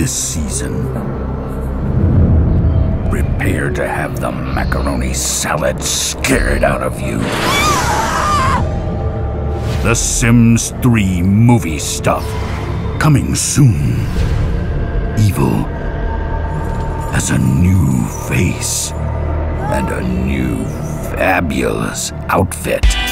this season. Prepare to have the macaroni salad scared out of you. The Sims 3 movie stuff, coming soon. Evil has a new face and a new fabulous outfit.